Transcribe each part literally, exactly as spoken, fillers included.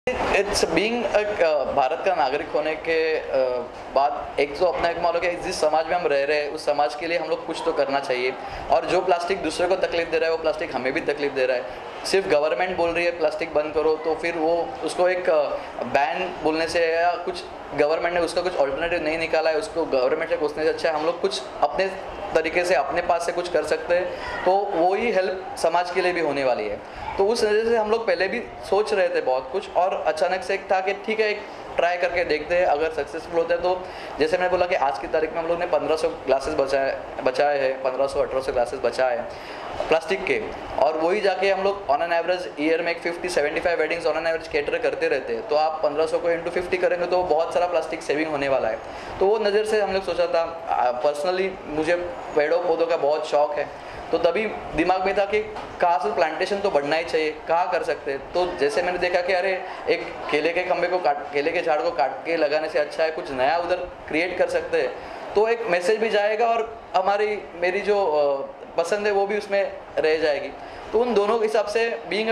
It's being Bharat का नागरिक होने के uh, बाद एक तो अपना एक मान लो कि जिस समाज में हम रह रहे हैं उस समाज के लिए हम लोग कुछ तो करना चाहिए। और जो प्लास्टिक दूसरे को तकलीफ दे रहा है वो प्लास्टिक हमें भी तकलीफ दे रहा है। सिर्फ गवर्नमेंट बोल रही है प्लास्टिक बंद करो तो फिर वो उसको एक बैन बोलने से या कुछ गवर्नमेंट ने उसका कुछ ऑल्टरनेटिव नहीं निकाला है, उसको गवर्नमेंट से पूछने से अच्छा है हम लोग कुछ अपने तरीके से अपने पास से कुछ कर सकते हैं, तो वो ही हेल्प समाज के लिए भी होने वाली है। तो उस वजह से हम लोग पहले भी सोच रहे थे बहुत कुछ, और अचानक से एक था कि ठीक है एक ट्राई करके देखते हैं, अगर सक्सेसफुल होता है तो जैसे मैंने बोला कि आज की तारीख में हम लोग ने पंद्रह सौ ग्लासेस बचाए बचाए हैं पंद्रह सौ अठारह सौ ग्लासेस बचाए हैं प्लास्टिक के, और वही जाके हम लोग ऑन एन एवरेज ईयर में एक fifty seventy five weddings on an average cater करते रहते हैं। तो आप पंद्रह सौ को इंटू फिफ्टी करेंगे तो बहुत सारा प्लास्टिक सेविंग होने वाला है। तो वो नज़र से हम लोग सोचा था, पर्सनली मुझे पेड़ों पौधों का बहुत शौक है, तो तभी दिमाग में था कि कहाँ से प्लांटेशन तो बढ़ना ही चाहिए, कहाँ कर सकते हैं। तो जैसे मैंने देखा कि अरे एक केले के खंबे को काट केले के झाड़ को काट के लगाने से अच्छा है कुछ नया उधर क्रिएट कर सकते हैं, तो एक मैसेज भी जाएगा और हमारी मेरी जो पसंद है वो भी उसमें रह जाएगी। तो उन दोनों के हिसाब से बीइंग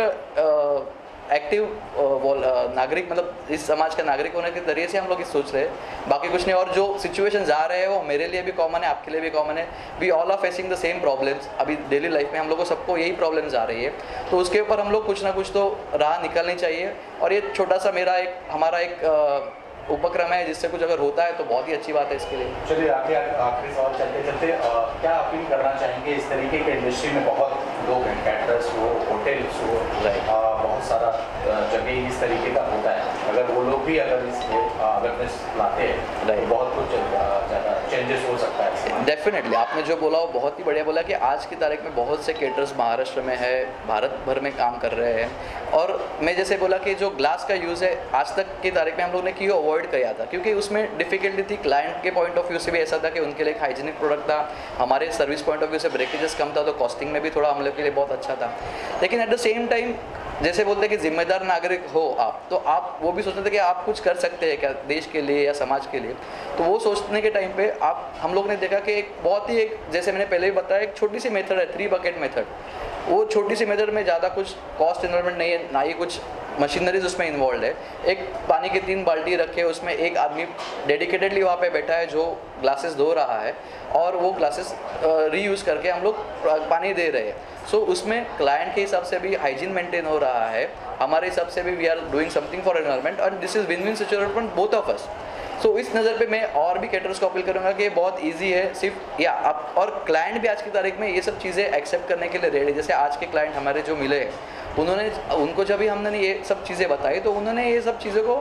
एक्टिव नागरिक, मतलब इस समाज का नागरिक होने के जरिए से हम लोग इस सोच रहे हैं, बाकी कुछ नहीं। और जो सिचुएशन जा रहे हैं वो मेरे लिए भी कॉमन है, आपके लिए भी कॉमन है। We all are facing the same problems. अभी डेली लाइफ में हम लोग को सबको यही प्रॉब्लम्स आ रही है, तो उसके ऊपर हम लोग कुछ ना कुछ तो राह निकालनी चाहिए। और ये छोटा सा मेरा एक हमारा एक उपक्रम है, जिससे कुछ अगर होता है तो बहुत ही अच्छी बात है इसके लिए। चलिए आगे आखिरी सवाल चलते चलते क्या अपील करना चाहेंगे इस तरीके के इंडस्ट्री में बहुत लोग हैं, कैटरर्स हो, होटल्स हो, बहुत सारा जगह इस तरीके का होता है, अगर वो लोग भी अगर इस अवेयरनेस लाते हैं तो बहुत कुछ ज़्यादा चेंजेस हो सकता है। डेफिनेटली आपने जो बोला वो बहुत ही बढ़िया बोला कि आज की तारीख में बहुत से कैटरर्स महाराष्ट्र में है, भारत भर में काम कर रहे हैं। और मैं जैसे बोला कि जो ग्लास का यूज़ है आज तक की तारीख में हम लोग ने क्यों अवॉइड किया था, क्योंकि उसमें डिफिकल्टी थी। क्लाइंट के पॉइंट ऑफ व्यू से भी ऐसा था कि उनके लिए एक हाइजीनिक प्रोडक्ट था, हमारे सर्विस पॉइंट ऑफ व्यू से ब्रेकेजेस कम था, तो कॉस्टिंग में भी थोड़ा हम लोग के लिए बहुत अच्छा था। लेकिन एट द सेम टाइम जैसे बोलते हैं कि जिम्मेदार नागरिक हो आप, तो आप वो भी सोचते थे कि आप कुछ कर सकते हैं क्या देश के लिए या समाज के लिए। तो वो सोचने के टाइम पे आप हम लोग ने देखा कि एक बहुत ही एक जैसे मैंने पहले भी बताया एक छोटी सी मेथड है, थ्री बकेट मेथड। वो छोटी सी मेथड में ज़्यादा कुछ कॉस्ट इन्वॉल्वमेंट नहीं है, ना ही कुछ मशीनरीज उसमें इन्वॉल्व है। एक पानी की तीन बाल्टी रखे, उसमें एक आदमी डेडिकेटेडली वहाँ पे बैठा है जो ग्लासेस धो रहा है, और वो ग्लासेस रीयूज़ करके हम लोग पानी दे रहे हैं। सो so, उसमें क्लाइंट के हिसाब से भी हाइजीन मेंटेन हो रहा है, हमारे हिसाब से भी we are doing something for environment, और this is win win situation for both of us. So इस नज़र पे मैं और भी कैटरर्स को अपील करूँगा कि बहुत इजी है सिर्फ या आप, और क्लाइंट भी आज की तारीख में ये सब चीज़ें एक्सेप्ट करने के लिए रेडी। जैसे आज के क्लाइंट हमारे जो मिले उन्होंने उनको जब भी हमने ये सब चीज़ें बताई तो उन्होंने ये सब चीज़ों को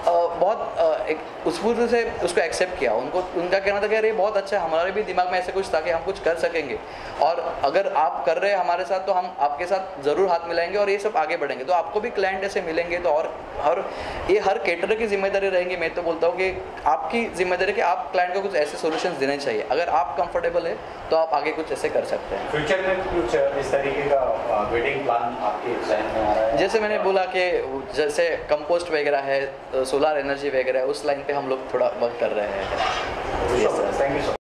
बहुत एक स्फूर्ति से उसको एक्सेप्ट किया। उनको उनका कहना था कि अरे बहुत अच्छा है, हमारे भी दिमाग में ऐसे कुछ था कि हम कुछ कर सकेंगे, और अगर आप कर रहे हैं हमारे साथ तो हम आपके साथ ज़रूर हाथ मिलाएंगे और ये सब आगे बढ़ेंगे। तो आपको भी क्लाइंट ऐसे मिलेंगे तो और और ये हर कैटरर की जिम्मेदारी रहेंगी। मैं तो बोलता हूँ कि आपकी जिम्मेदारी कि आप क्लाइंट को कुछ ऐसे सॉल्यूशंस देने चाहिए। अगर आप कंफर्टेबल है तो आप आगे कुछ ऐसे कर सकते हैं। फ्यूचर में कुछ इस तरीके का वेडिंग प्लान आपके ज़हन में आ रहा है? जैसे मैंने बोला कि जैसे कंपोस्ट वगैरह है, सोलर एनर्जी वगैरह, उस लाइन पे हम लोग थोड़ा वर्क कर रहे हैं। Thank you so much.